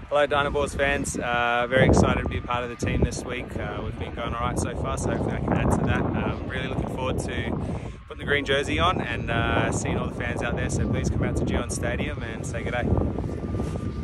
Hello Dynaboards fans, very excited to be a part of the team this week. We've been going alright so far, so hopefully I can add to that. Really looking forward to putting the green jersey on and seeing all the fans out there, so please come out to Gion Stadium and say good day.